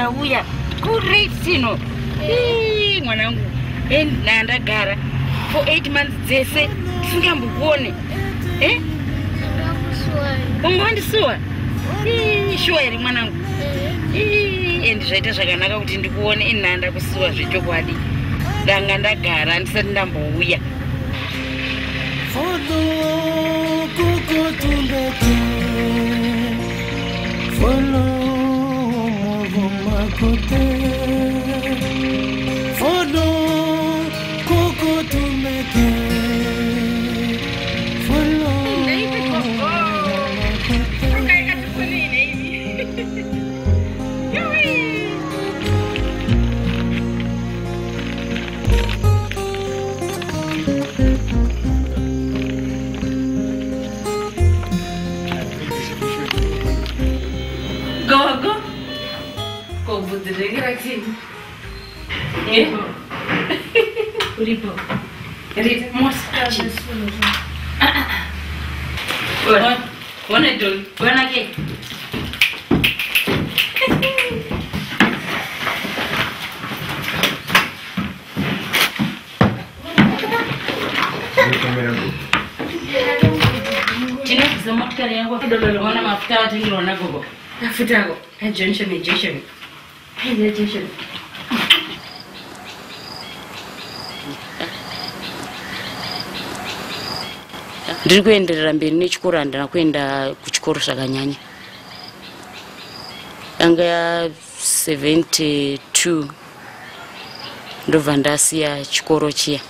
ndauya great sino mwanangu ndandagara for 8 months dzese tisingambokuone ungondisuwa shuwa iri mwanangu endi zvaita zvakanaka kuti ndikuone inhanda kusuwa zvechokwadi ndanga ndagara handisati ndambouya ndiri kuenderera mberi nechikoro handina kuenda kuchikoro zvakanyanya yanga ya 72 ndobva ndasiya chikoro chiya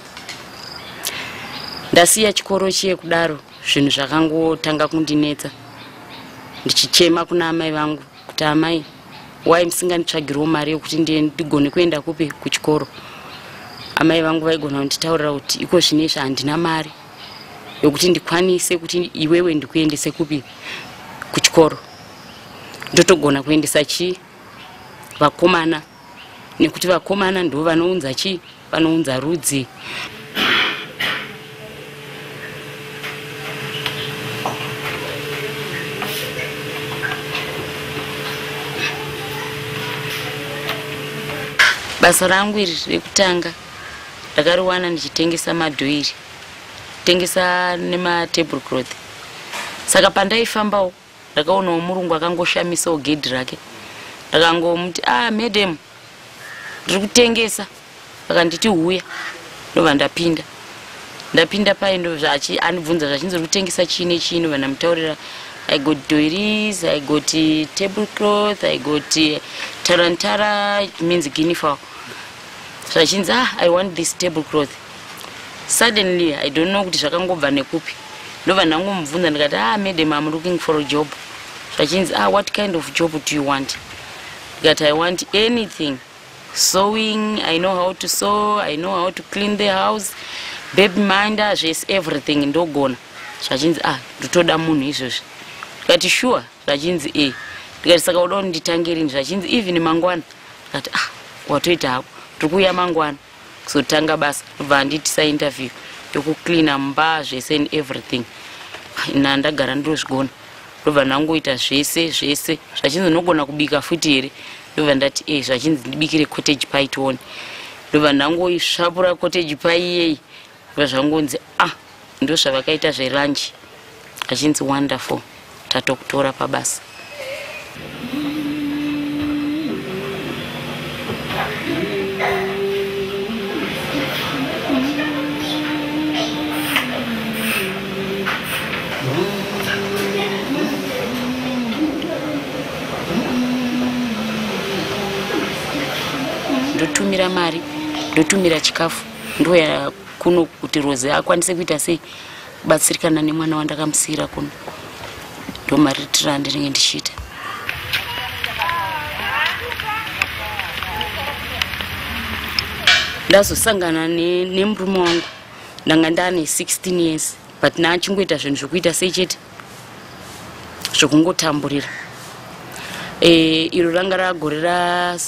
kudaro zvinhu zvakangotanga kundinetsa ndichichema kuna amai vangu kuti amai wai musinganditsvagirawo mari yokuti ndigone kuenda kupi kuchikoro. Amai vangu vaigona kunditaurira kuti iko zvinezvi handina mari yokuti ndikwanise kuti iwewe ndikuendese kupi kuchikoro. Ndotogona kuendesa vakomana, nekuti vakomana ndo vanounza vanounza rudzi. Basa rangu iri rekutanga ndakariwana ndichitengesa madhoiri, tengesa nema tablecloth. Saka pandaifambawo ndakaonawo murungu akangoshamisawo gedhi rake. Ndakangomuti madam ndiri kutengesa. Akanditi huya. Ndobva ndapinda pai ndo andibvunza zvachinzi kutengesa chini chini. Vandamutaurira I got doiries, I got tablecloth, I got tarantara, it means guinea fowl. Zvachinzi I want this tablecloth. Suddenly I don't know kuti zvakangobva nekupi. Ndobva ndangomubvunza ndikati madam I'm looking for a job. Zvachinzi what kind of job do you want? That I want anything. Sewing, I know how to sew, I know how to clean the house, baby minder, just everything ndogona. Zvachinzi ndotoda munhu izvozvi. Ndikati sure, zvachinzi ndikati saka uda kunditangirini. Zvachinzi even mangwana. Ndikati watoita hako tiri kuuya mangwana kuzotanga basa. Ndobva nditisa interview yokucleana mba zvese and everything. Ndagara ndozvigona. Ndobva ndangoita zvese zvachinzi nogona kubika futi here. Ndobva ndati zvachinzi ndibikire cottage pie tione. Ndobva ndangoisvapura cottage pie iyeyi. Ndobva zvangonzi ndo zvavakaita zvelunch. Zvachinzi wonderful. Tatokutora pabasa. Ndotumira mari, ndotumira chikafu, ndoya kuno kuti Rose akwanise kuita sei kubatsirikana nemwana wandakamusira kuno. Ndo mari ndinenge ndichita. Ndazosangana nemurume wangu ndanga ndane 16 years, but nachingoita zvinhu zvokuita sei chete zvokungotamburira. Iro ranga ragore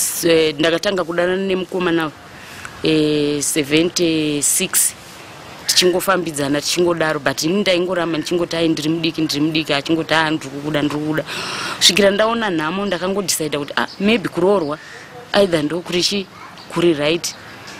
ndakatanga kudana nemukomana 76 tichingofambidzana tichingodaro, but ini ndaingoramba ndichingoti ai ndiri mudiki achingoti ndiri kuda svikira ndaona nhamo ndakangodecide kuti maybe kuroorwa either ndokuri kuri right.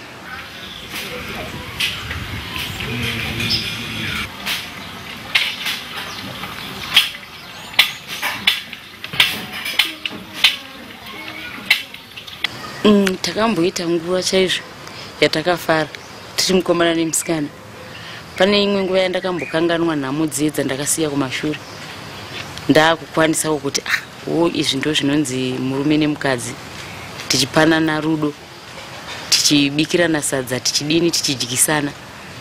Takamboita nguva chaizvo yatakafara tiri mukomana nemusikana. Pane imwe nguva yandakambokanganwa nhamo dziye dzandakasiya kumashure, ndakukwanisawo kuti izvi ndo zvinonzi murume nemukadzi, tichipanana rudo, tichibikirana sadza, tichidini, tichidyisana.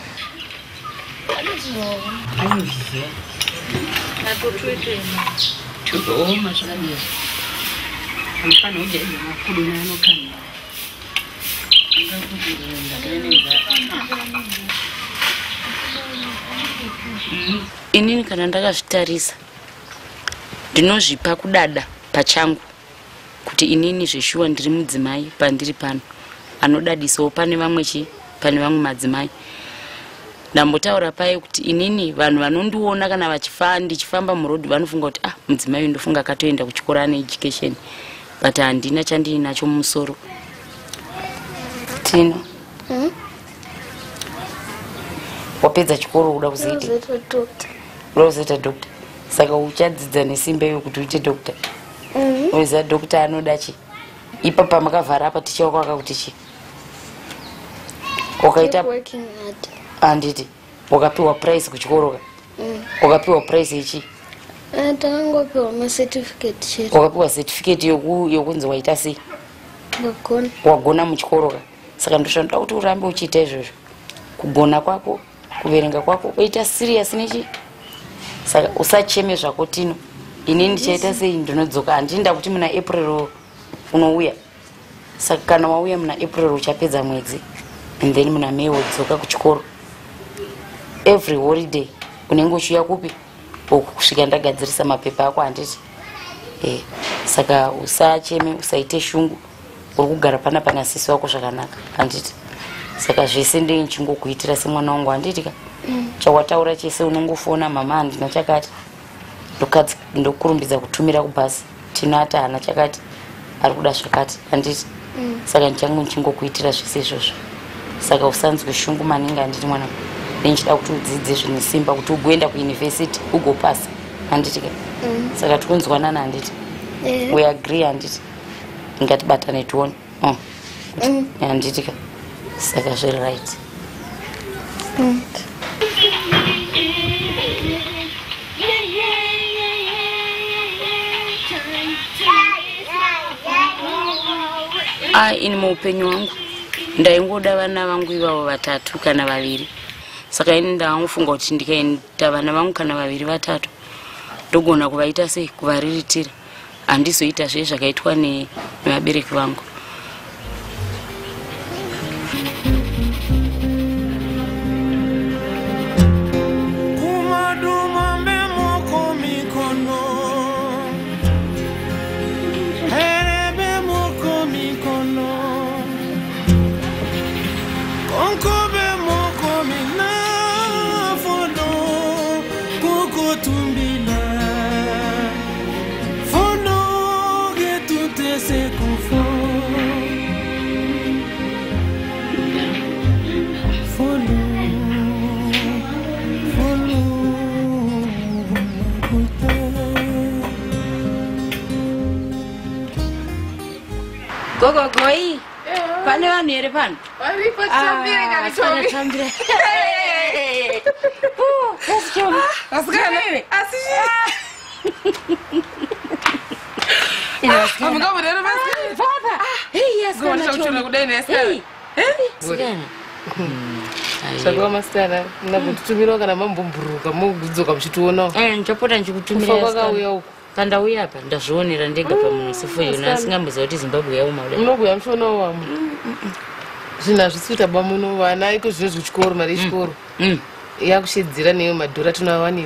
Inini kana ndakazvitarisa ndinozvipa kudada pachangu kuti inini zveshuwa ndiri mudzimai pandiri pano anodadisawo pane vamwe madzimai. Ndambotaura paye kuti inini vanhu vanondiona kana ndichifamba murodhi vanofunga kuti mudzimai ndofunga akatoenda kuchikora ane education, but handina chandinacho mumusoro. Tino wapedza chikoro uda kuzoita doctor, saka uchadzidza nesimba iyo kuti uite doctor. Uiza doctor anoda chi? Ipa pamakavhara apa ticha wako akakuti chi? Wakaita handiti wakapiwa prize kuchikoro ka? Wakapiwa prize ichi? Takangopiwa certificate chete. Wakapiwa certificate yokunzi waita sei? Wagona muchikoro ka? Saka ndoshanda kuti urambe uchiita izvozvo. Kugona kwako, kuverenga kwako, uita serious nechi? Saka usacheme zvako Tino. Ini ndichaita sei ndinodzoka, handinda kuti muna April unouya. Saka kana wauya muna April uchapedza mwedzi, and then muna May wodzoka kuchikoro. Every holiday unenge uchiuya kupi? Kusvika ndagadzirisa mapepa ako handiti. Saka usacheme, usaite shungu. Uri kugara pana sisi wako zvakanaka handiti. Saka zvese ndenge ndichingokuitira semwana wangu handiti ka? Chawataura chese unongofona mama handina chakati. Ndokurumbidza kutumira kubhasi. Tinoti hana chakati, ari kuda zvakati handiti. Saka ndichangu ndichingokuitira zvese izvozvo. Saka usanzwe shungu maningi handiti mwana. Ndichida kuti udzidze zvine simba kuti ugoenda kuuniversity ugopasa handiti ka? Saka tikunzwanana handiti. We agree handiti. Ngatibatane tuone. Handiti ka? Saka zviri right. Ini muupenyu wangu ndaingoda vana vangu ivavo vatatu kana vaviri. Saka ini ndaangofunga kuti ndikaenda vana vangu kana vaviri vatatu ndogona kuvaita sei, kuvariritira. Handizoita zve zvakaitwa nevabereki vangu. Goi. Pane vanhu here pano? Varipo tambire ngavitomi. Tambire. Asikana. Asishi. Amuka mudero basi. Papa. Hey, yes. Gona chona kudai nesa. Sikana. Saka master nakutumira kana mambomburuka mugudzoka muchituona. Ndapota ndikutumira. Fakauya uko. Kanda uya apa ndazvionera ndega pamunosifo yona asingamboziva kuti Zimbabwe yauma kudai. Unobuya mushona wamu. Zvina zvisuita bamuno vana iko zvino zvechikoro mari yechikoro. Yakushidzira neyo madhora tunawanire.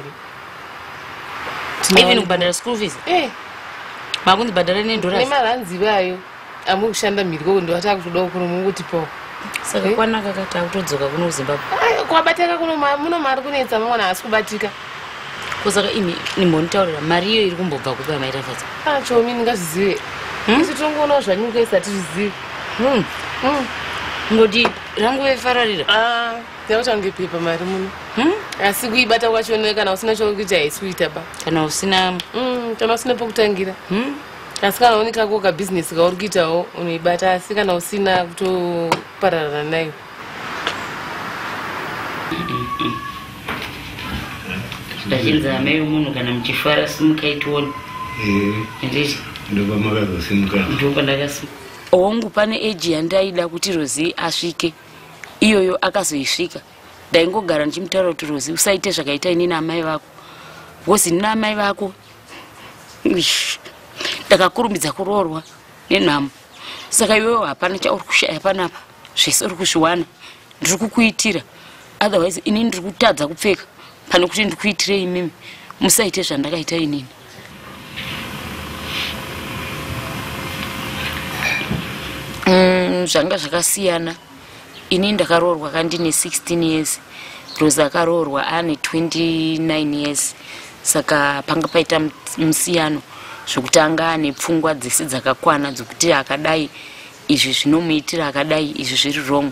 Even kubhadhara school fees. Makunzi bhadhara nedhora. Nemaranzi vayo amukushanda mhiri koko ndo atakutodawo kuno mungotipawo. Saka kwanaka kati akutodzoka kuno kuZimbabwe. kwabatika kuno muno mari kunetsa mwana asi kubatika kusaka imi nimbonitaurira mari iyo iri kumbobva kupa maitafadza chomi ndingazvizive isi tongoona zvanyuka isati zvizive ngoti rangu vefararira ndautangepepa mari muno asi kuibata kwachone kana usina chokuita haisikuita ba kana usina pokutangira asi kana une kako kabhizinesi kauri kuitawo unoibata asi kana usina kutopararana nayo ndachinza amai munhu kana muchifara simukaitioni nditi ndopandakasimuka wangu pane eji yandaida kuti Rozi asvike iyoyo akazoisvika ndaingogara ndichimutaura kuti Rozi usaite zvakaita ini naamai vako wozi nina amai vako ndakakurumidza kuroorwa nenhamo saka iwewo hapana chauri kushaya panapa zvese uri kuzviwana ndiri kukuitira otherwise inini ndiri kutadza kupfeka pane kuti ndikuitirei imimi musaite zvandakaita inini zvanga zvakasiyana ini ndakaroorwa kandine 16 years Rozi akaroorwa ane 29 years saka panga paita musiyano zvokuti anga ane pfungwa dzese dzakakwana dzokuti akadai izvi zvinomuitira akadai izvi zviri wrong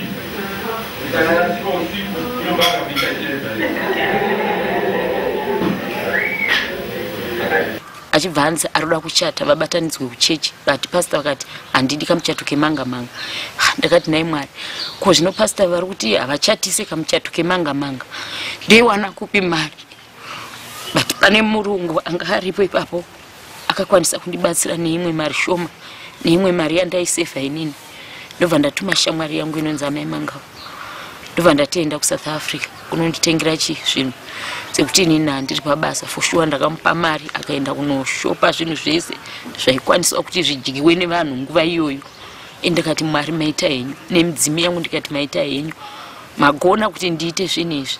achibva hanzi aroda kuchata vabatanidzwe kuchechi but pastor vakati handidi kamuchato kemanga manga ndakati nai Mwari ko zvino pastor vari kuti havachatise kamuchato kemanga manga ndeiwana kupi mari but pane murungu anga aripo ipapo akakwanisa kundibatsira neimwe mari shoma neimwe mari yandaisevha inini ndobva ndatuma shamwari yangu inonzi amai mangavo ndobva ndatienda kuSouth Africa kunonditengera zvinhu sekuti inini handiri pabasa for sure ndakamupa mari akaenda kunoshopa zvinhu zvese zvaikwaniswa kuti zvidyiwe nevanhu nguva iyoyo ndikati Mwari maita henyu nemudzimi yangu ndikati maita henyu magona kuti ndiite zvinhu izvi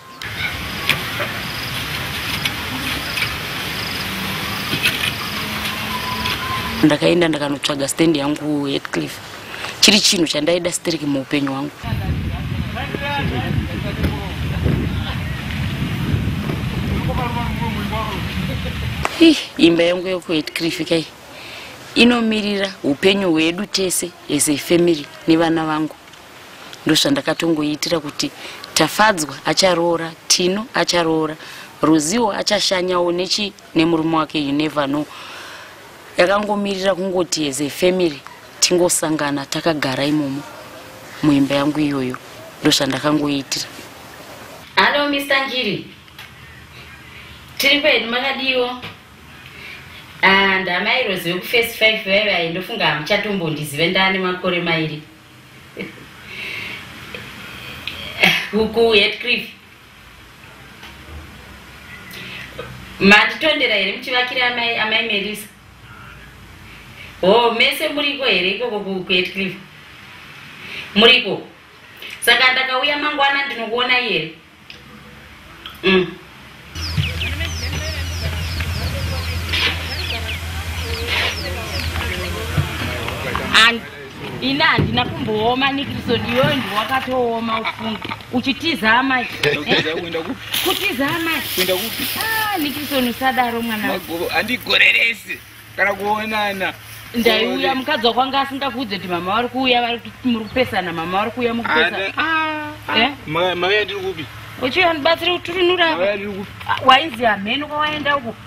ndakaenda ndakanotsvaga stand yangu Heathcliff chiri chinhu chandaida stereki muupenyu hwangu imba yangu yokuHeathcliff kai inomirira upenyu hwedu tese as a family nevana vangu ndozvandakatongoitira kuti Tafadzwa acharoora Tino acharoora Roziwo achashanyawo nemurume wake you never know yakangomirira kungoti as a family tingosangana takagara imomo muimba yangu iyoyo ndozvandakangoitira. Hello Mr. Njiri, tiri kwedu makadiwo ndamai Rozi wekufesi 5 wewe ndofunga hamuchatombondizive ndane makore mairi huku Heathcliff manditondera here muchivakira amai Melisa mese muriko here ikoko kuHeathcliff muriko saka ndakauya mangwana ndinokuona here ina handina kumbooma Nikilson iyoyo ndiwakatooma ufunga uchitiza amai kutiza amai kuenda kupi Nikilson usadaro mwana handigoreresi kana kuonana ndaiuya mukadzi wakwanga asingakudze kuti mama vari kuuya vari muri kupesana mama vari kuuya mukupesana mauya ndiri kupi uchiuya ndibatsire kuturinura wainzi hamheno kwawaenda uko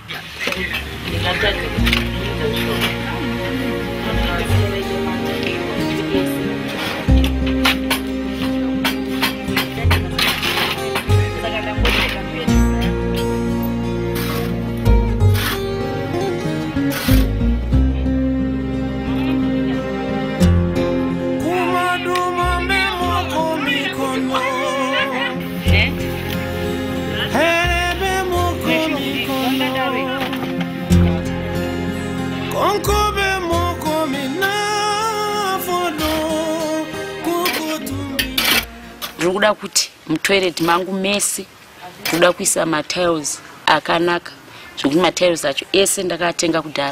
ndikuda kuti mutoilet mangu mese ndikuda kuisa matiles akanaka zvokuti matiles acho ese ndakatenga kudhara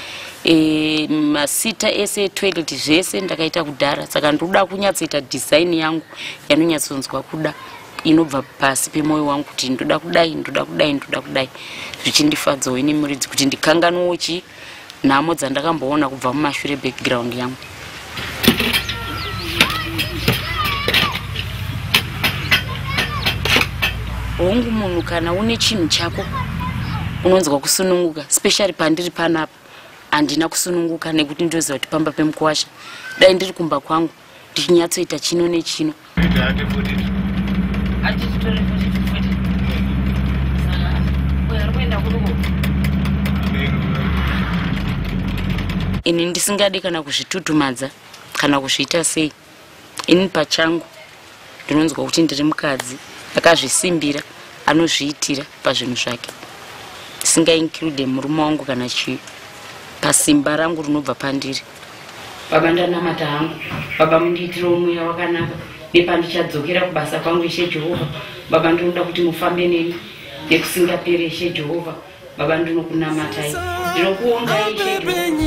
masita ese toilet zvese ndakaita kudhara saka ndikuda kunyatsoita design yangu yanonyatsonzwa kuda inobva pasi pemwoyo wangu kuti ndoda kudai zvichindifadzawo ine muridzi kuti ndikanganwewo nhamo dzandakamboona kubva mumashure background yangu. Hongu munhu kana une chinhu chako unonzwa kusununguka, especially pandiri panapa handina kusununguka nekuti ndoziva kuti pamba pemukuwasha dai ndiri kumba kwangu ndichinyatsoita chino nechino. Ini ndisingadi kana kuzvitutumadza kana kuzviita sei. Ini pachangu ndinonzwa kuti ndiri mukadzi akazvisimbira anozviitira pazvinhu zvake, ndisingainkirude murume wangu kana chii, pasimba rangu rinobva pandiri. Baba ndanamata hangu, baba mundiitire mweya wakanaka nepandichadzokera kubasa kwangu Ishe Jehovha. Baba ndinoda kuti mufambe neni nekusingaperi Ishe Jehovha. Baba ndinokunamatai, ndinokuonga Ishe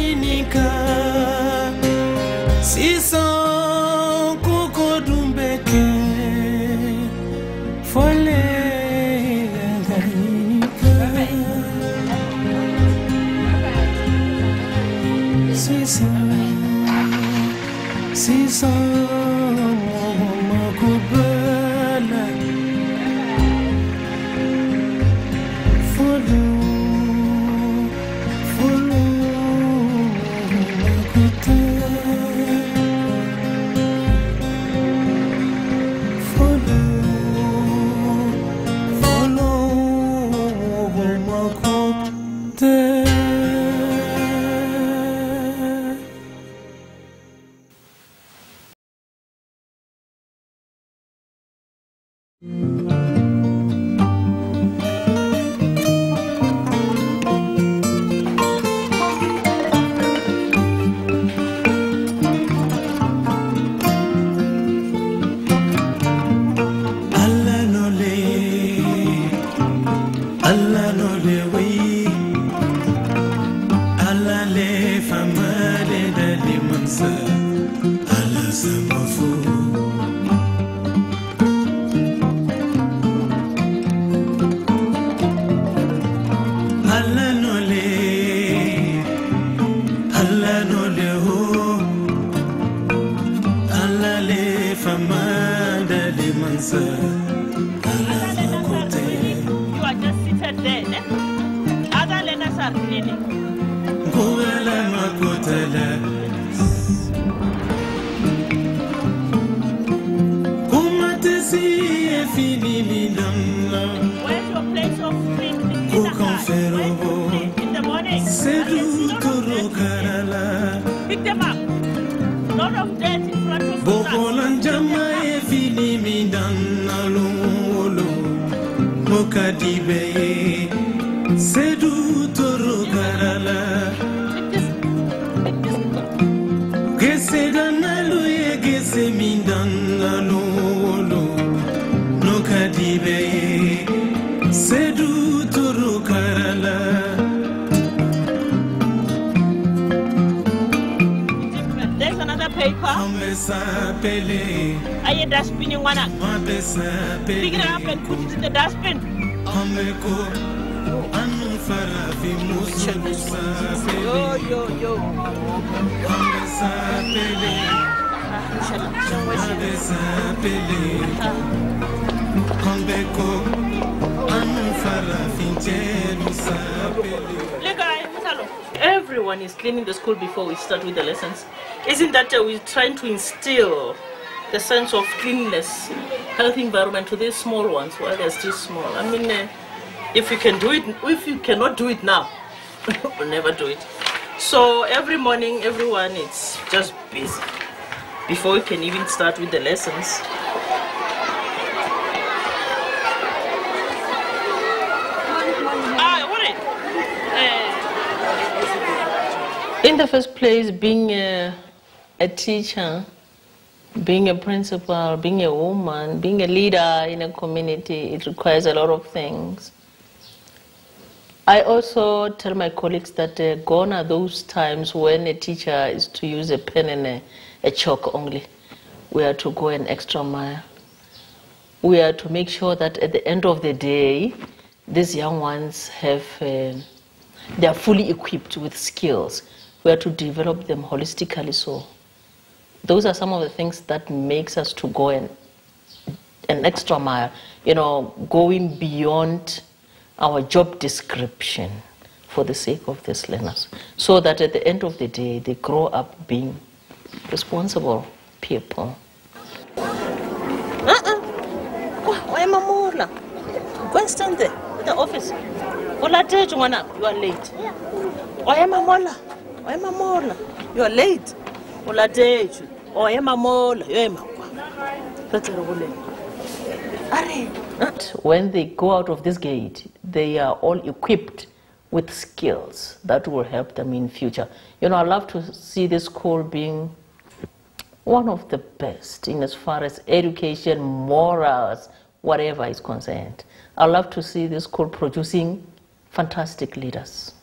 Pick it up and put it in the dustbin. Yo. Everyone is cleaning the school before we start with the lessons. Isn't that we're trying to instill the sense of cleanliness, healthy environment to these small ones while they're still small? I mean, if you can do it, if you cannot do it now, we'll never do it. So every morning, everyone is just busy before we can even start with the lessons. In the first place, being a teacher, being a principal, being a woman, being a leader in a community, it requires a lot of things. I also tell my colleagues that gone are those times when a teacher is to use a pen and a chalk only. We are to go an extra mile. we are to make sure that at the end of the day, these young ones have, they are fully equipped with skills. We are to develop them holistically. So those are some of the things that makes us to go an extra mile, you know, going beyond our job description for the sake of these learners, so that at the end of the day, they grow up being responsible people. Why Mamula? Go and stand there at the office. You are late. Why Mamula? Why Mamula? You are late. Why Mamula? When they go out of this gate, they are all equipped with skills that will help them in future. You know, I love to see this school being one of the best in as far as education, morals, whatever is concerned. I love to see this school producing fantastic leaders.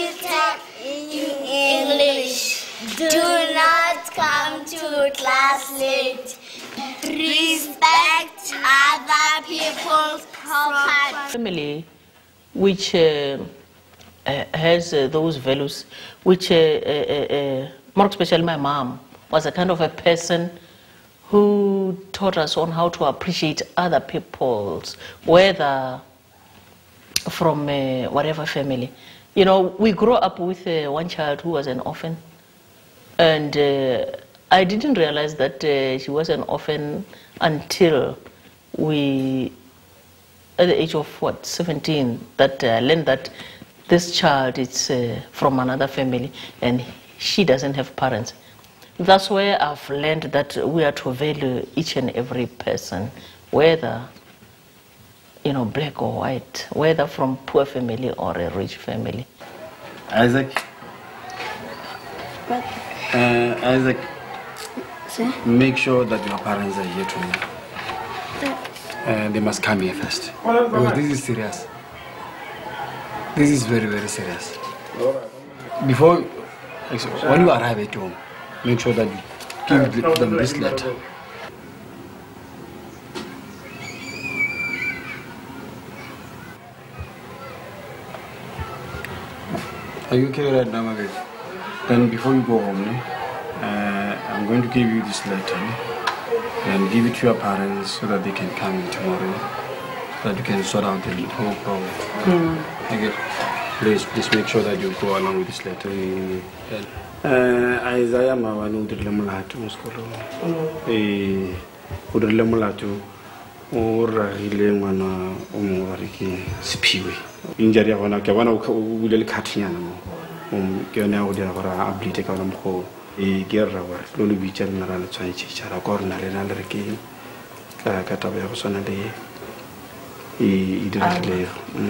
English. Do not come to class late. Respect other people's property. Family which has those values, which more especially my mom was a kind of a person who taught us on how to appreciate other people's, whether from whatever family. You know, we grew up with one child who was an orphan, and I didn't realize that she was an orphan until we, at the age of 17, that I learned that this child is from another family and she doesn't have parents. That's where I've learned that we are to value each and every person, whether, you know, black or white, whether from poor family or a rich family. Isaac. Isaac, Sir? make sure that your parents are here tonight. They must come here first. Because this is serious. This is very, very serious. Before, when you arrive at home, make sure that you give them this letter. Are you okay right now, Margaret? Then before you go home, I'm going to give you this letter and give it to your parents so that they can come in tomorrow, so that you can sort out the whole problem. Okay. Please make sure that you go along with this letter. Isaiah Mawanu did Lemulatu School. Would Lemulatu or Lemana Umwariki Spiwi. Injury of one will cut Yanamo. Gana would have a bleat on hole. A Gerra, Lulu Beach and Naran Chinese, a corner and another game. Catabia was on a day. He didn't live.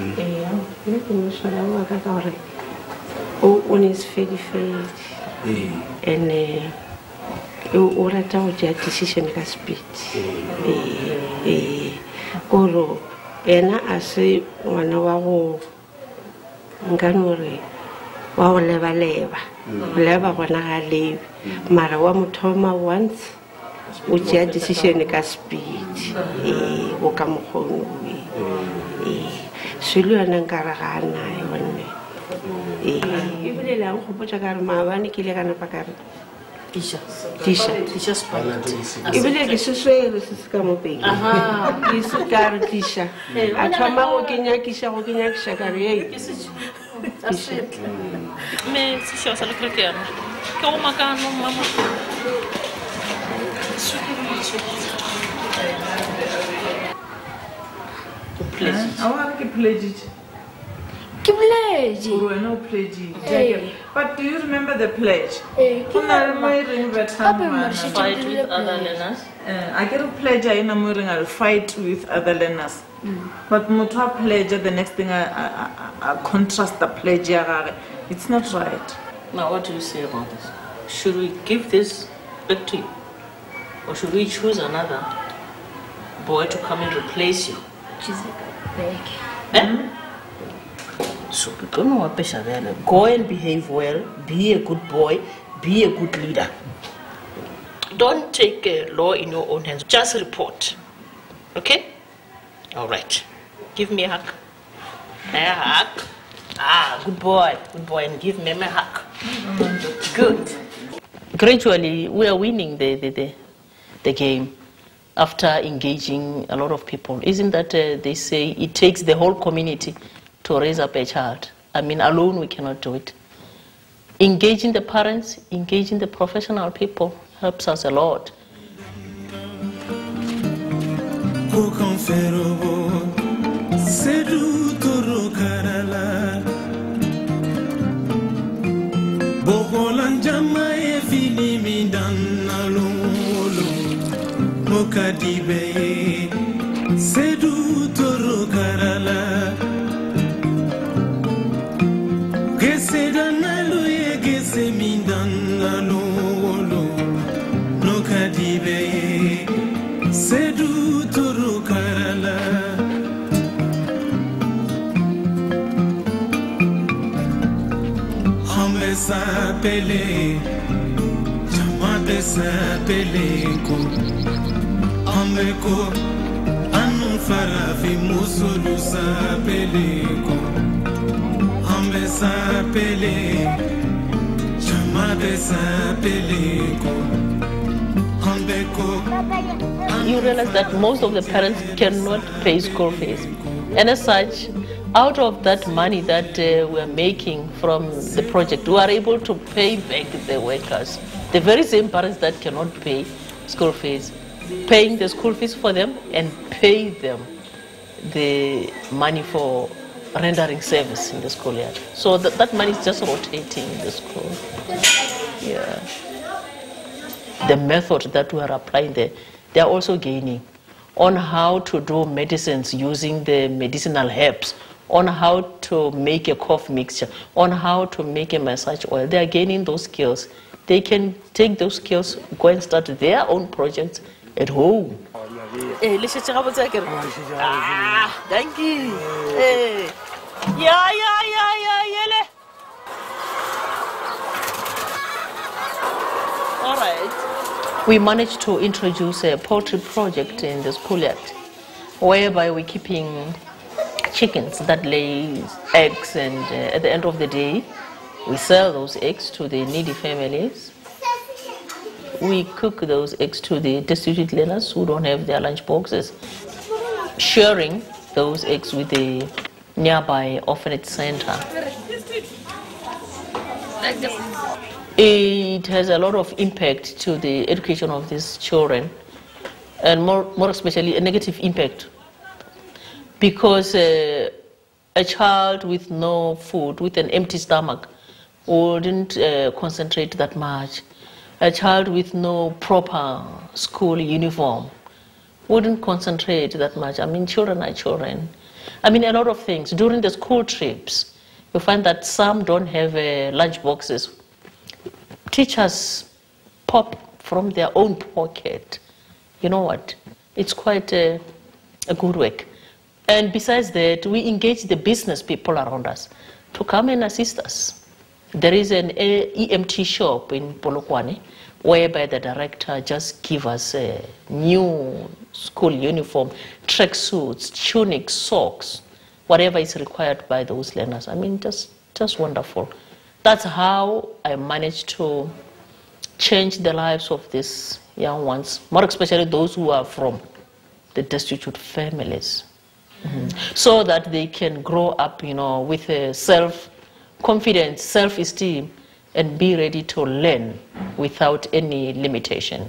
On his very face. And all at our decision has speech. Oro, and I say, 1 hour, Ganore, wow, never when I leave. Marawamu Toma once, which had decision has speech. Welcome home. Sulu and Garagana, even a long Pochagar Mavani Kiligan Pakar. Tisha spot. Even if it's a swear, this is come big. Aha, this is Tisha. I told my walking Yakisha walking Yakshakari. That's it. Me, she was a little girl. Go, Magan, Mamma. I want to pledge it. Pledge. No pledge. But do you remember the pledge? Fight with other learners. I get a pledge in a morning, I'll fight with other learners. But Mutua pledge, the next thing I contrast the pledge. It's not right. Now, what do you say about this? Should we give this back to you? Or should we choose another boy to come and replace you? So, go and behave well, be a good boy, be a good leader. Don't take law in your own hands, just report. Okay? All right. Give me a hug. A hug. Ah, good boy. Good boy. And give Meme a hug. Good. Gradually, we are winning the game after engaging a lot of people. Isn't that they say it takes the whole community to raise up a child? I mean, alone we cannot do it. Engaging the parents, engaging the professional people helps us a lot. Sapele, chamade sapele ko, ameko, anu farafi musulu sapele ko, ame sapele, chamade sapele ko, ameko. You realize that most of the parents cannot pay school fees, and as such, out of that money that we're making from the project, we are able to pay back the workers. The very same parents that cannot pay school fees, paying the school fees for them and pay them the money for rendering service in the schoolyard. So that money is just rotating in the school. Yeah. The method that we are applying there, they are also gaining on how to do medicines using the medicinal herbs, on how to make a cough mixture, on how to make a massage oil. They are gaining those skills. They can take those skills, go and start their own projects at home. Thank you. All right. We managed to introduce a poultry project in the schoolyard, whereby we're keeping chickens that lay eggs, and at the end of the day, we sell those eggs to the needy families. We cook those eggs to the destitute learners who don't have their lunch boxes, sharing those eggs with the nearby orphanage center. It has a lot of impact to the education of these children, and more especially a negative impact. Because a child with no food, with an empty stomach, wouldn't concentrate that much. A child with no proper school uniform wouldn't concentrate that much. I mean, children are children. I mean, a lot of things. During the school trips, you find that some don't have lunch boxes. Teachers pop from their own pocket. You know what? It's quite a good work. And besides that, we engage the business people around us to come and assist us. There is an EMT shop in Polokwane, whereby the director just gives us a new school uniform, track suits, tunics, socks, whatever is required by those learners. I mean, just wonderful. That's how I managed to change the lives of these young ones, more especially those who are from the destitute families. So that they can grow up, you know, with a self-confidence, self-esteem, and be ready to learn without any limitation.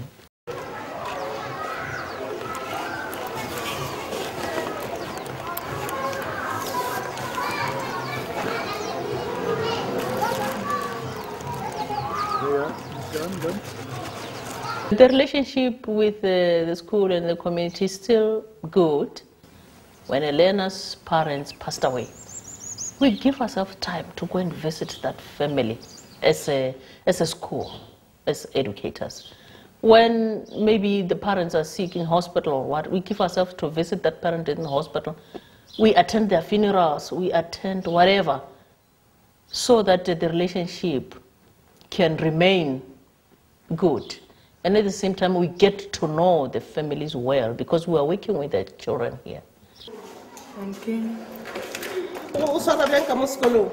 The relationship with the school and the community is still good. When a learner's parents passed away, we give ourselves time to go and visit that family as a school, as educators. When maybe the parents are sick in hospital or what, we give ourselves to visit that parent in the hospital. We attend their funerals, we attend whatever, so that the relationship can remain good. And at the same time, we get to know the families well because we are working with the children here. Okay. O swara bjang ka mo sekolong?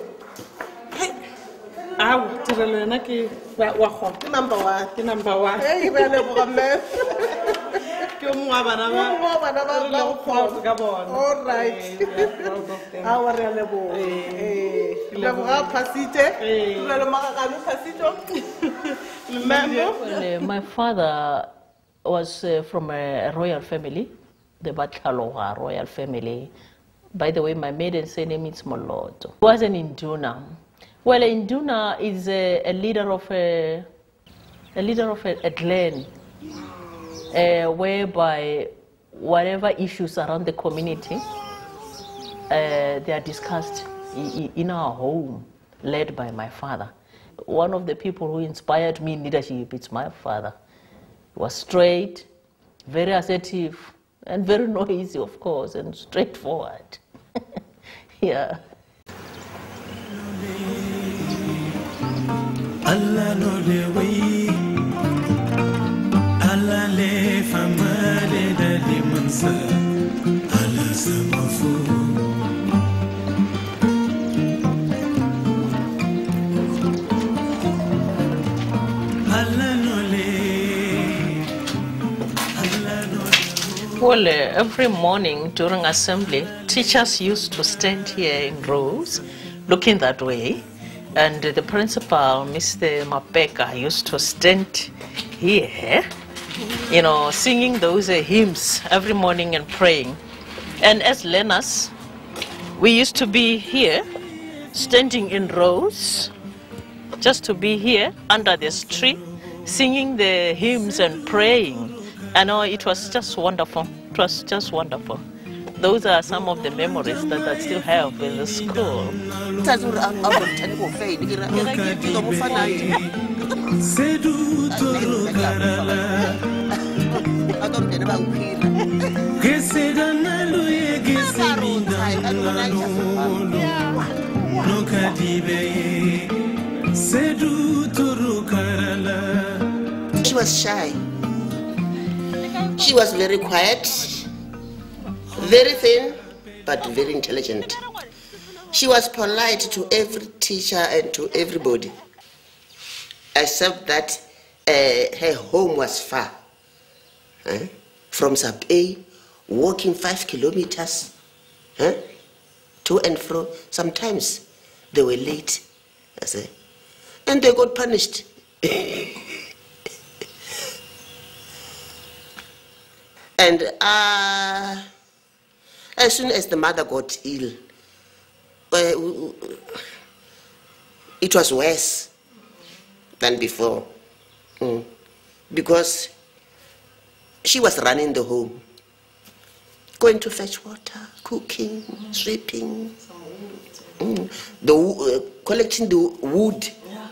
Awa, tirelo yona ke wa kgona. Ke number 1. Ke number 1. Hey, re a leboga mme. Ke o mongwe wa bana ba. Ke o mongwe wa bana ba Re lego proud ka bona. All right. Proud of them. Awa re a leboga. Leboga Phasithe. Re le magakane Phasitho. Well, my father was from a royal family, the Batlaloha royal family. By the way, my maiden surname is Moloto. He was an Induna. Well, Induna is a leader of a clan, whereby whatever issues around the community, they are discussed in our home, led by my father. One of the people who inspired me in leadership is my father. He was straight, very assertive, and very noisy, of course, and straightforward. Yeah. Allah no le way, Allah le famale da le mansa, Allah samafu. Well, every morning during assembly, teachers used to stand here in rows, looking that way, and the principal, Mr. Mapeka, used to stand here, you know, singing those hymns every morning and praying. And as learners, we used to be here, standing in rows, just to be here under this tree, singing the hymns and praying. I know it was just wonderful. It was just wonderful. Those are some of the memories that I still have in the school. She was shy. She was very quiet, very thin, but very intelligent. She was polite to every teacher and to everybody, except that her home was far. From Sub A, walking 5 kilometers, to and fro. Sometimes they were late, and they got punished. And as soon as the mother got ill, it was worse than before, because she was running the home, going to fetch water, cooking, sweeping, collecting the wood.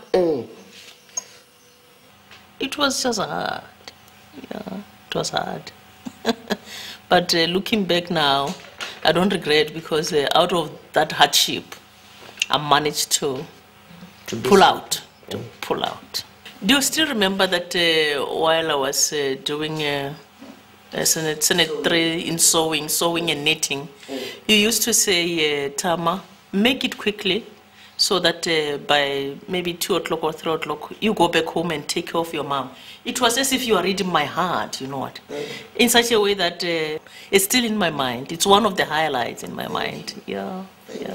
It was just hard. Yeah, it was hard. But looking back now, I don't regret, because out of that hardship, I managed to pull out. Do you still remember that while I was doing Senate 3 in sewing and knitting, you used to say, Tama, make it quickly, so that by maybe 2 o'clock or 3 o'clock, you go back home and take care of your mom. It was as if you are reading my heart, you know what? In such a way that it's still in my mind. It's one of the highlights in my mind. Yeah, yeah.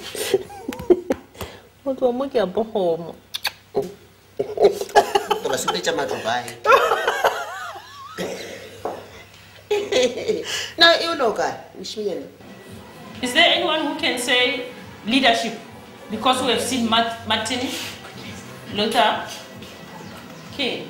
Now, you know, God. Is there anyone who can say leadership? Because we have seen Martin Luther King.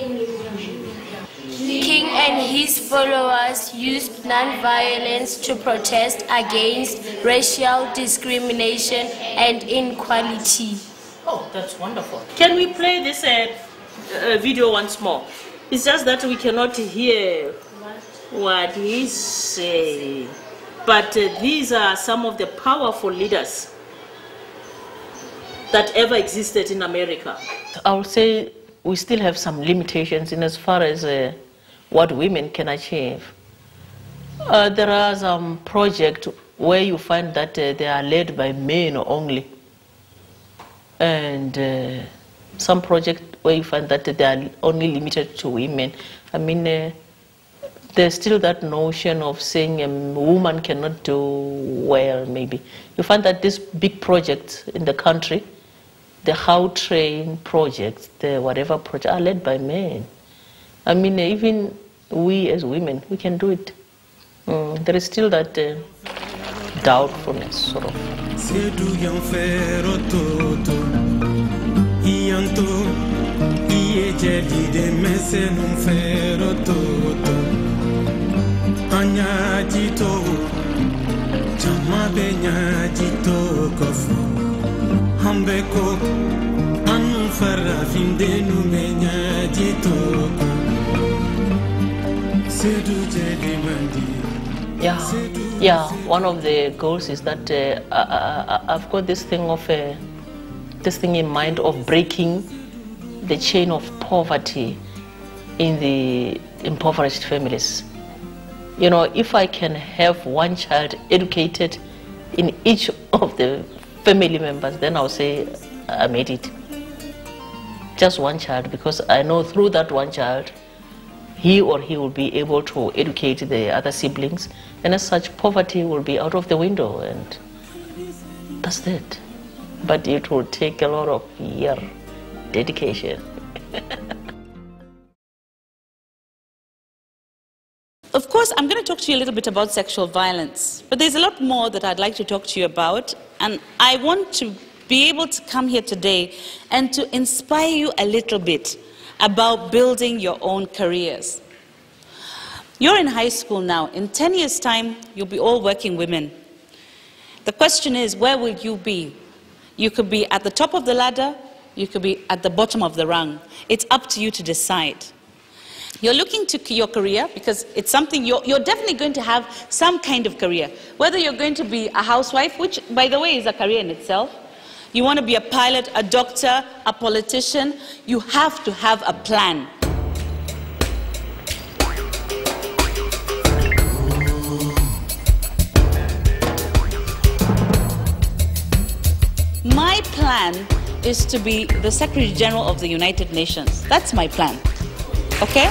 King and his followers used non-violence to protest against racial discrimination and inequality. Oh, that's wonderful. Can we play this video once more? It's just that we cannot hear what he's saying. But these are some of the powerful leaders that ever existed in America. I would say we still have some limitations in as far as what women can achieve. There are some projects where you find that they are led by men only, and some projects where you find that they are only limited to women. I mean, there's still that notion of saying a woman cannot do well, maybe. You find that these big projects in the country, the Gautrain projects, the whatever project, are led by men. I mean, even we as women, we can do it. There is still that doubtfulness, sort of. Yeah. One of the goals is that I've got this thing in mind of breaking the chain of poverty in the impoverished families. You know, if I can have one child educated in each of the family members, then I'll say I made it. Just one child, because I know through that one child, he or he will be able to educate the other siblings, and as such, poverty will be out of the window, and that's it. But it will take a lot of dedication. Of course, I'm going to talk to you a little bit about sexual violence, but there's a lot more that I'd like to talk to you about, and I want to be able to come here today and to inspire you a little bit about building your own careers. You're in high school now. In 10 years' time, you'll be all working women. The question is, where will you be? You could be at the top of the ladder, you could be at the bottom of the rung. It's up to you to decide. You're looking to your career because it's something you're definitely going to have some kind of career. Whether you're going to be a housewife, which, by the way, is a career in itself. You want to be a pilot, a doctor, a politician. You have to have a plan. My plan is to be the Secretary General of the United Nations. That's my plan. Okay?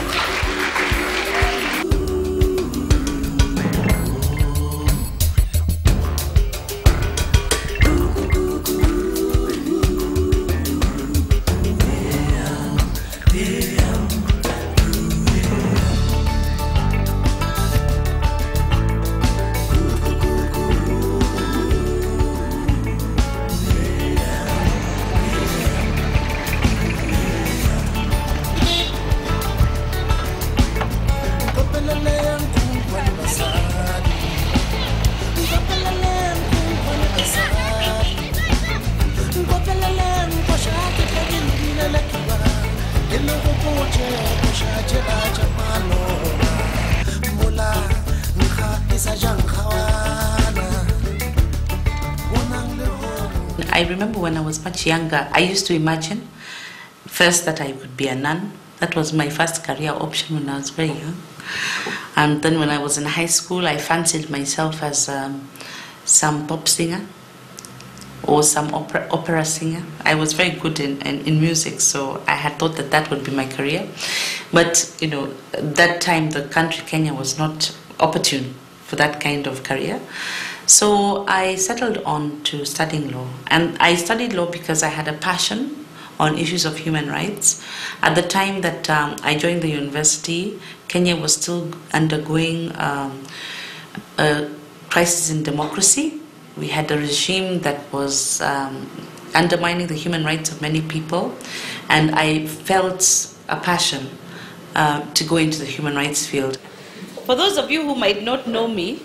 I remember when I was much younger, I used to imagine first that I would be a nun. That was my first career option when I was very young. And then when I was in high school, I fancied myself as some pop singer or some opera singer. I was very good in music, so I had thought that that would be my career. But, you know, that time the country, Kenya, was not opportune for that kind of career. So I settled on to studying law. And I studied law because I had a passion on issues of human rights. At the time that I joined the university, Kenya was still undergoing a crisis in democracy. We had a regime that was undermining the human rights of many people, and I felt a passion to go into the human rights field. For those of you who might not know me,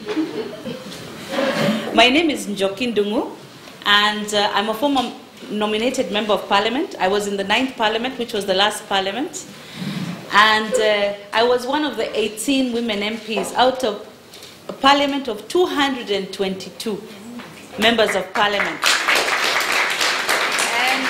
my name is Njoki Ndungu, and I'm a former nominated member of parliament. I was in the 9th parliament, which was the last parliament, and I was one of the 18 women MPs out of a parliament of 222 members of parliament. And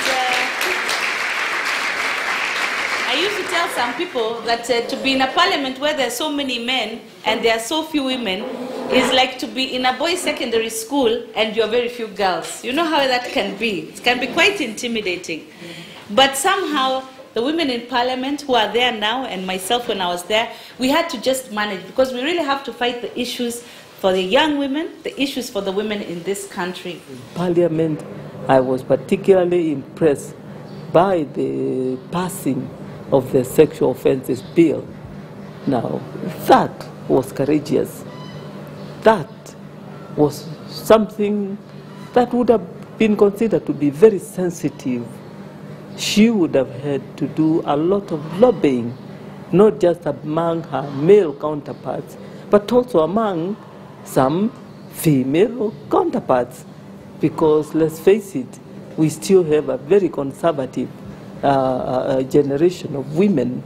I used to tell some people that to be in a parliament where there are so many men and there are so few women, is like to be in a boys' secondary school and you're very few girls. You know how that can be. It can be quite intimidating. But somehow, the women in parliament who are there now, and myself when I was there, we had to just manage, because we really have to fight the issues for the young women, the issues for the women in this country. Parliament, I was particularly impressed by the passing of the sexual offences bill. Now, that was courageous. That was something that would have been considered to be very sensitive. She would have had to do a lot of lobbying, not just among her male counterparts, but also among some female counterparts. Because let's face it, we still have a very conservative generation of women,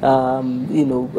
you know,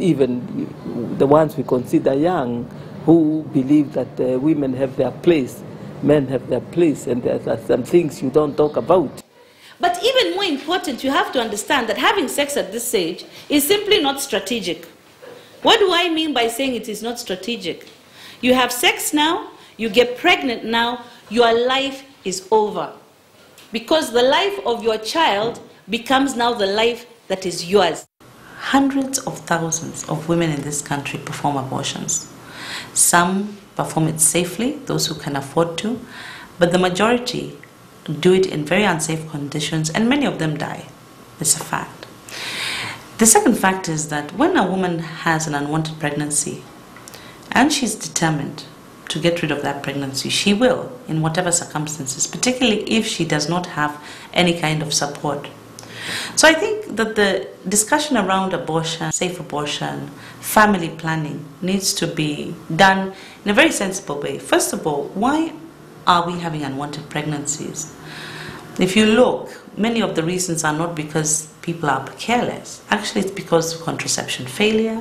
even the ones we consider young, who believe that women have their place, men have their place, and there are some things you don't talk about. But even more important, you have to understand that having sex at this age is simply not strategic. What do I mean by saying it is not strategic? You have sex now, you get pregnant now, your life is over. Because the life of your child becomes now the life that is yours. Hundreds of thousands of women in this country perform abortions. Some perform it safely, those who can afford to, but the majority do it in very unsafe conditions, and many of them die. It's a fact. The second fact is that when a woman has an unwanted pregnancy and she's determined to get rid of that pregnancy, she will, in whatever circumstances, particularly if she does not have any kind of support. So I think that the discussion around abortion, safe abortion, family planning needs to be done in a very sensible way. First of all, why are we having unwanted pregnancies? If you look, many of the reasons are not because people are careless. Actually, it's because of contraception failure.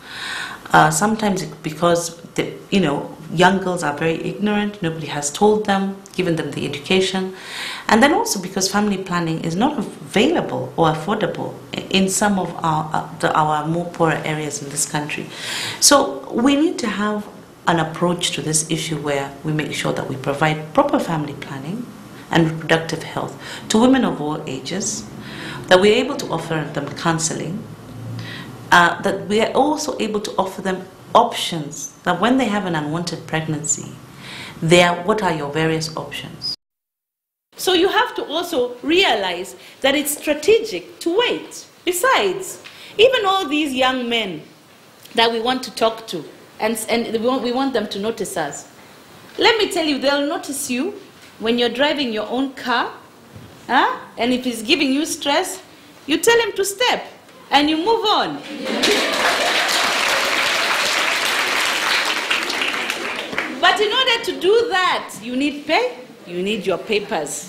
Sometimes it's because young girls are very ignorant. Nobody has told them, given them the education. And then also because family planning is not available or affordable in some of our more poorer areas in this country. So we need to have an approach to this issue where we make sure that we provide proper family planning and reproductive health to women of all ages, that we're able to offer them counseling, that we are also able to offer them options, that when they have an unwanted pregnancy, what are your various options? So you have to also realize that it's strategic to wait. Besides, even all these young men that we want to talk to, and we want them to notice us. Let me tell you, they'll notice you when you're driving your own car, and if he's giving you stress, you tell him to step, and you move on. But in order to do that, you need pay, you need your papers.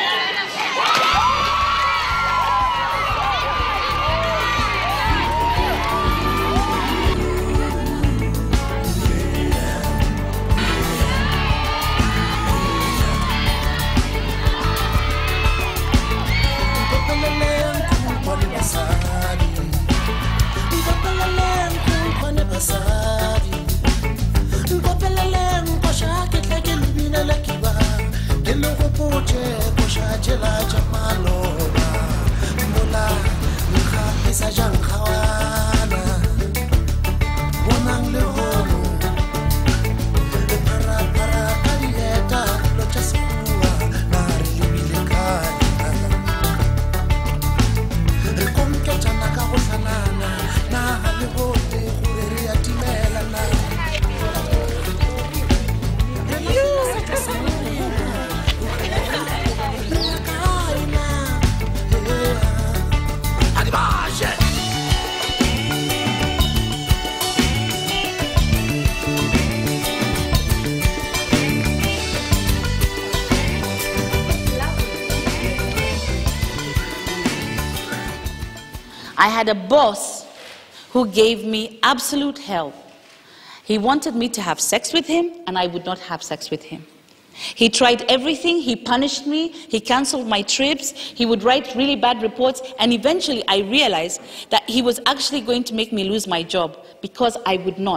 I had a boss who gave me absolute hell. He wanted me to have sex with him, and I would not have sex with him. He tried everything. He punished me. He canceled my trips. He would write really bad reports. And eventually I realized that he was actually going to make me lose my job because I would not.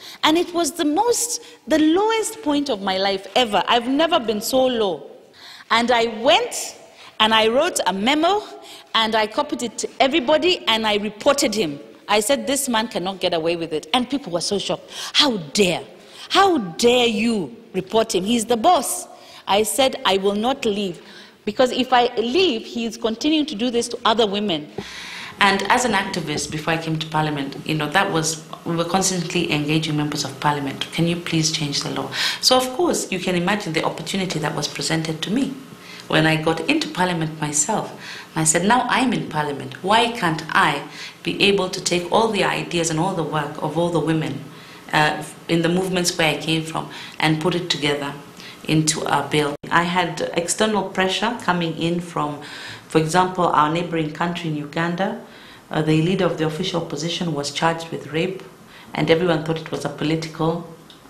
And it was the lowest point of my life ever. I've never been so low. And I went and I wrote a memo and I copied it to everybody and I reported him. I said, this man cannot get away with it. And people were so shocked. How dare you report him? He's the boss. I said, I will not leave. Because if I leave, he's continuing to do this to other women. And as an activist, before I came to Parliament, we were constantly engaging members of Parliament. Can you please change the law? So of course, you can imagine the opportunity that was presented to me. When I got into Parliament myself, I said, now I'm in Parliament. Why can't I be able to take all the ideas and all the work of all the women in the movements where I came from and put it together into a bill? I had external pressure coming in from, for example, our neighboring country in Uganda. The leader of the official opposition was charged with rape, and everyone thought it was a political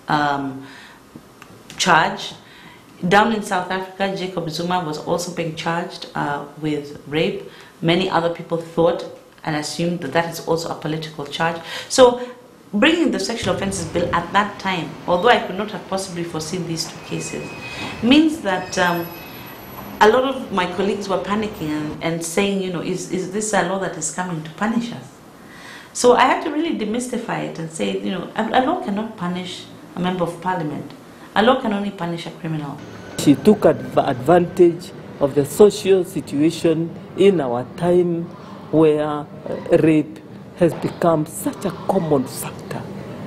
charge. Down in South Africa, Jacob Zuma was also being charged with rape. Many other people thought and assumed that that is also a political charge. So bringing the sexual offences bill at that time, although I could not have possibly foreseen these two cases, means that a lot of my colleagues were panicking and saying, is this a law that is coming to punish us? So I had to really demystify it and say, a law cannot punish a member of Parliament. A law can only punish a criminal. She took advantage of the social situation in our time where rape has become such a common factor.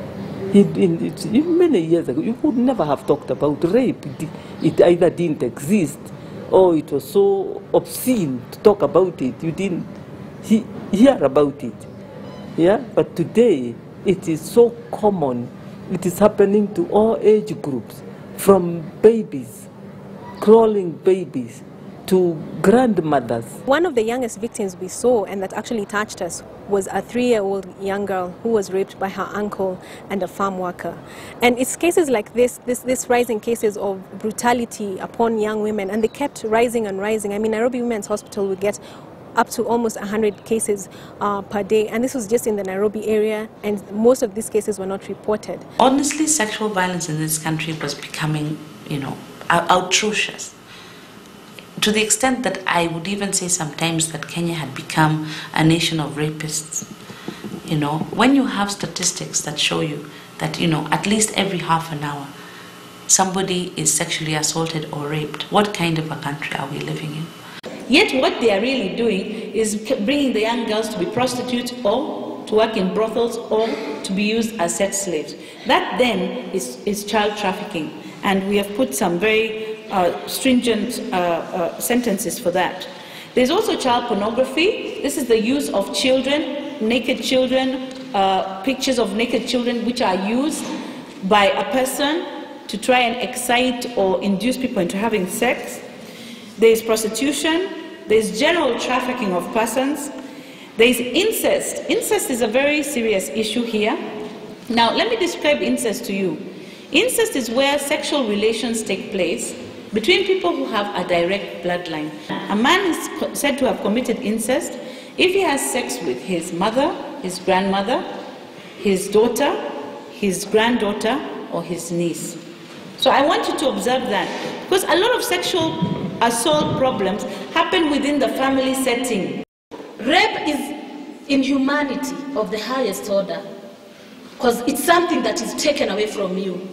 Many years ago, you would never have talked about rape. It either didn't exist or it was so obscene to talk about it. You didn't hear about it. Yeah? But today, it is so common. It is happening to all age groups, from babies, crawling babies, to grandmothers. One of the youngest victims we saw, and that actually touched us, was a 3-year-old young girl who was raped by her uncle and a farm worker. And it's cases like this rising cases of brutality upon young women, and they kept rising and rising. I mean, Nairobi Women's Hospital would get up to almost 100 cases per day, and this was just in the Nairobi area, and most of these cases were not reported. Honestly, sexual violence in this country was becoming, atrocious, to the extent that I would even say sometimes that Kenya had become a nation of rapists. When you have statistics that show you that, at least every half an hour, somebody is sexually assaulted or raped, what kind of a country are we living in? Yet what they are really doing is bringing the young girls to be prostitutes or to work in brothels or to be used as sex slaves. That then is child trafficking, and we have put some very stringent sentences for that. There's also child pornography. This is the use of children, naked children, pictures of naked children which are used by a person to try and excite or induce people into having sex. There's prostitution, there's general trafficking of persons, there's incest. Incest is a very serious issue here. Now, let me describe incest to you. Incest is where sexual relations take place between people who have a direct bloodline. A man is said to have committed incest if he has sex with his mother, his grandmother, his daughter, his granddaughter, or his niece. So I want you to observe that, because a lot of sexual assault problems happen within the family setting. Rape is inhumanity of the highest order, because it's something that is taken away from you.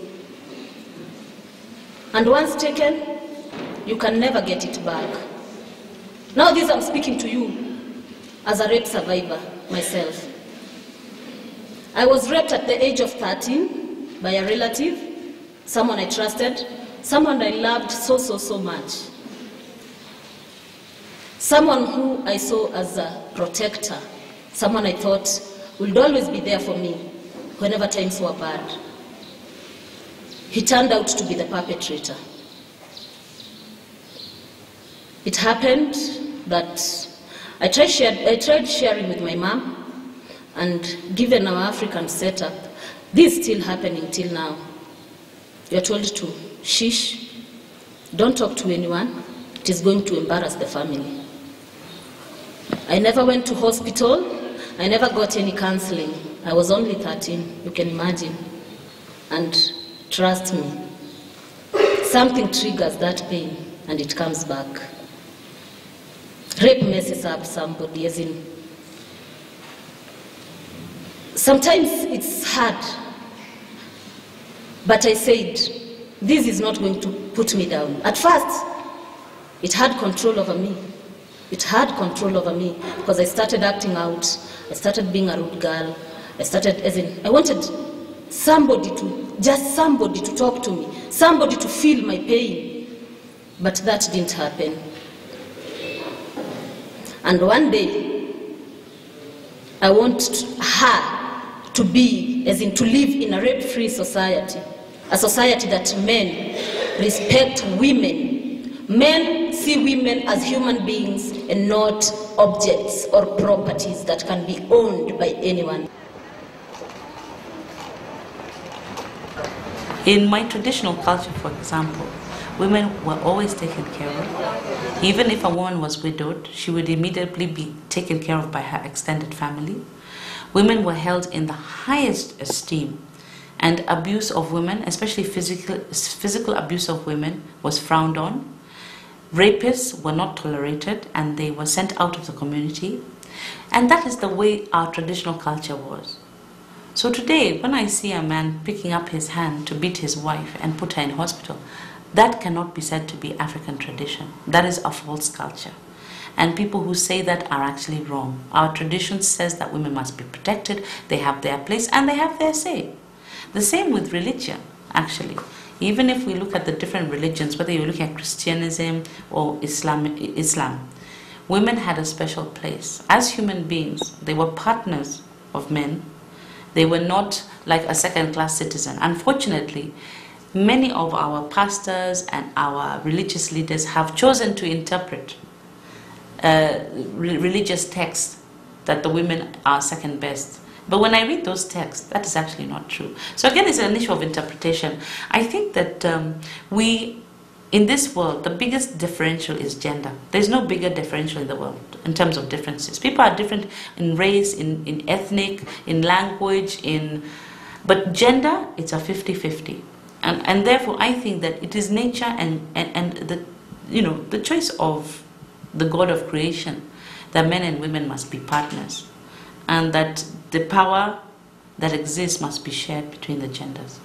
And once taken, you can never get it back. Now this I'm speaking to you as a rape survivor myself. I was raped at the age of 13 by a relative, someone I trusted, someone I loved so much. Someone who I saw as a protector, someone I thought would always be there for me whenever times were bad. He turned out to be the perpetrator. It happened that I tried sharing with my mom, and given our African setup, this is still happening till now. You're told to shish, don't talk to anyone, it is going to embarrass the family. I never went to hospital, I never got any counseling. I was only 13, you can imagine. And trust me, something triggers that pain and it comes back. Rape messes up somebody, as in, sometimes it's hard, but I said, this is not going to put me down. At first, it had control over me. It had control over me because I started acting out. I started being a rude girl. I wanted somebody to talk to me, somebody to feel my pain. But that didn't happen. And one day, I want her to be, as in to live in a rape-free society, a society that men respect women. Men see women as human beings and not objects or properties that can be owned by anyone. In my traditional culture, for example, women were always taken care of. Even if a woman was widowed, she would immediately be taken care of by her extended family. Women were held in the highest esteem, and abuse of women, especially physical abuse of women, was frowned on. Rapists were not tolerated and they were sent out of the community. And that is the way our traditional culture was. So today, when I see a man picking up his hand to beat his wife and put her in hospital, that cannot be said to be African tradition. That is a false culture. And people who say that are actually wrong. Our tradition says that women must be protected, they have their place, and they have their say. The same with religion, actually. Even if we look at the different religions, whether you're looking at Christianism or Islam, women had a special place. As human beings, they were partners of men. They were not like a second-class citizen. Unfortunately, many of our pastors and our religious leaders have chosen to interpret religious texts that the women are second best. But when I read those texts, that is actually not true. So again, it's an issue of interpretation. I think that in this world, the biggest differential is gender. There's no bigger differential in the world in terms of differences. People are different in race, in ethnic, in language, but gender, it's a 50-50. And therefore, I think that it is nature and the choice of the God of creation that men and women must be partners, and that the power that exists must be shared between the genders.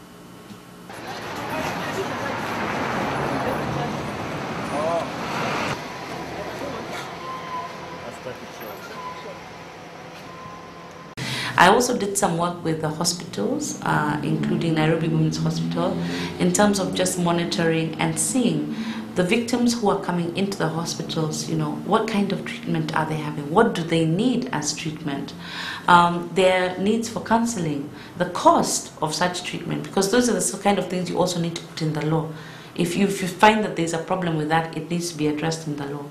I also did some work with the hospitals, including Nairobi Women's Hospital, in terms of just monitoring and seeing the victims who are coming into the hospitals, what kind of treatment are they having? What do they need as treatment? Their needs for counseling, the cost of such treatment, because those are the kind of things you also need to put in the law. If you find that there's a problem with that, it needs to be addressed in the law.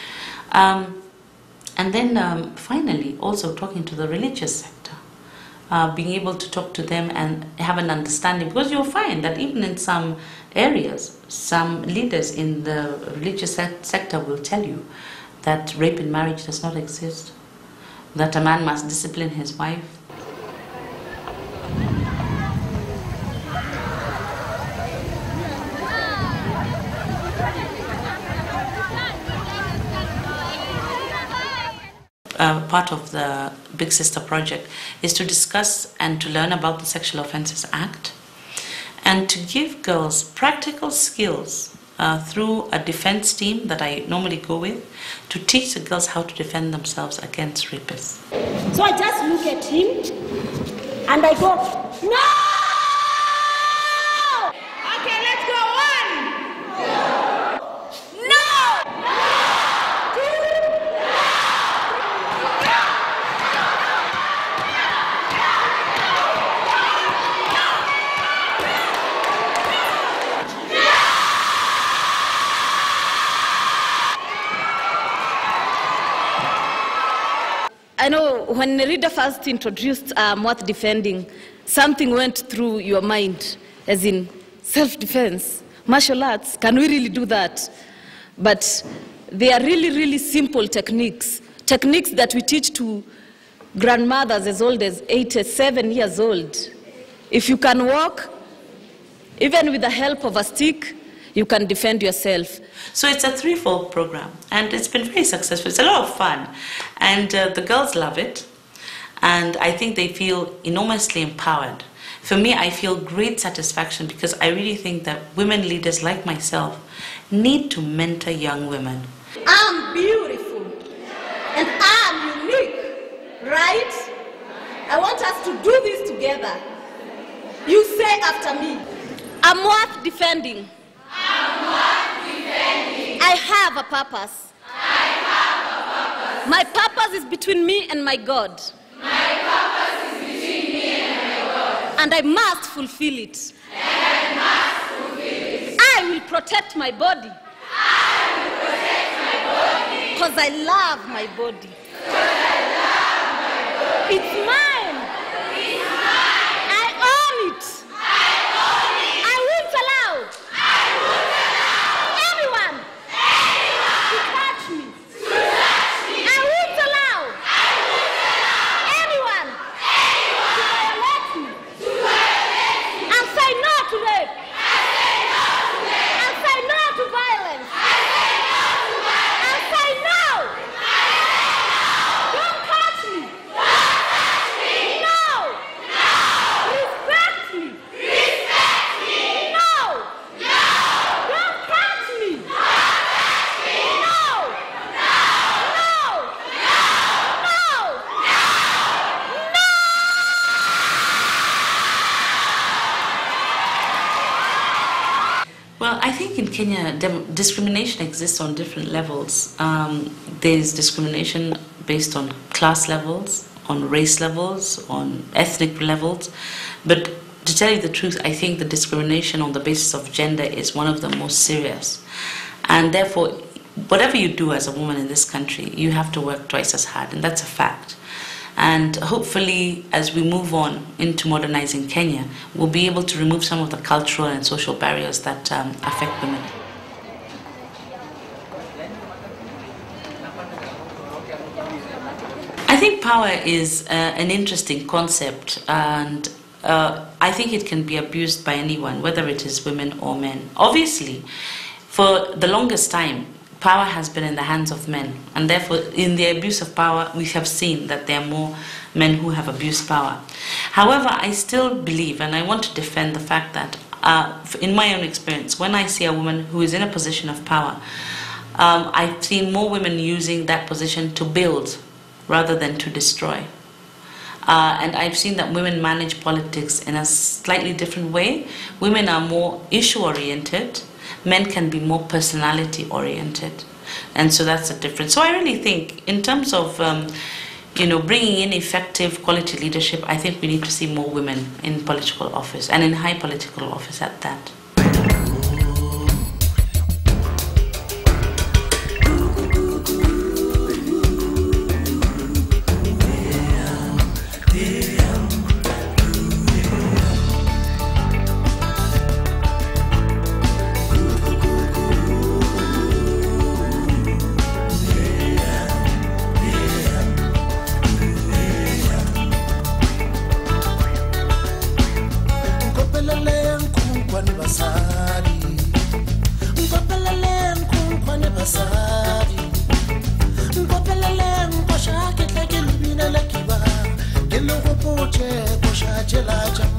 And then finally, also talking to the religious sector. Being able to talk to them and have an understanding, because you'll find that even in some areas, some leaders in the religious sector will tell you that rape in marriage does not exist, that a man must discipline his wife. Part of the Big Sister project is to discuss and to learn about the Sexual Offences Act and to give girls practical skills through a defense team that I normally go with, to teach the girls how to defend themselves against rapists. So I just look at him and I go, no! Okay, let's go. 1. No! I know when Rita first introduced mouth defending, something went through your mind, as in self-defense, martial arts. Can we really do that? But they are really, really simple techniques that we teach to grandmothers as old as 87 years old. If you can walk, Even with the help of a stick, you can defend yourself. So it's a threefold program, and it's been very successful. It's a lot of fun, and the girls love it, and I think they feel enormously empowered. For me, I feel great satisfaction because I really think that women leaders like myself need to mentor young women. I'm beautiful, and I'm unique, right? I want us to do this together. You say after me, I'm worth defending. I'm worth defending. I have a purpose. I have a purpose. My purpose is between me and my God. My purpose is between me and my God. And I must fulfill it. And I must fulfill it. I will protect my body. I will protect my body. Because I love my body. Because I love my body. It's mine. It's mine. I own it. I own it. I won't allow. I won't allow anyone to touch me. To touch me. I won't allow. I won't allow anyone to violate me. To violate me. And say no to rape. And say no to rape. And say no to violence. And say no to violence. And say no. Don't touch me. Don't touch me. No. No. Respect me. Respect me. No. No. Don't touch me. Don't touch me. No. No. No. No. No. Well, I think in Kenya, discrimination exists on different levels. There's discrimination based on class levels, on race levels, on ethnic levels. But to tell you the truth, I think the discrimination on the basis of gender is one of the most serious. And therefore, whatever you do as a woman in this country, you have to work twice as hard, and that's a fact. And hopefully, as we move on into modernizing Kenya, we'll be able to remove some of the cultural and social barriers that affect women. I think power is an interesting concept, and I think it can be abused by anyone, whether it is women or men. Obviously, for the longest time, power has been in the hands of men, and therefore in the abuse of power we have seen that there are more men who have abused power. However, I still believe, and I want to defend the fact that in my own experience, when I see a woman who is in a position of power, I've seen more women using that position to build rather than to destroy. And I've seen that women manage politics in a slightly different way. Women are more issue-oriented. Men can be more personality-oriented. And so that's the difference. So I really think, in terms of bringing in effective quality leadership, I think we need to see more women in political office, and in high political office at that. Poche, pocha, chela, chapa.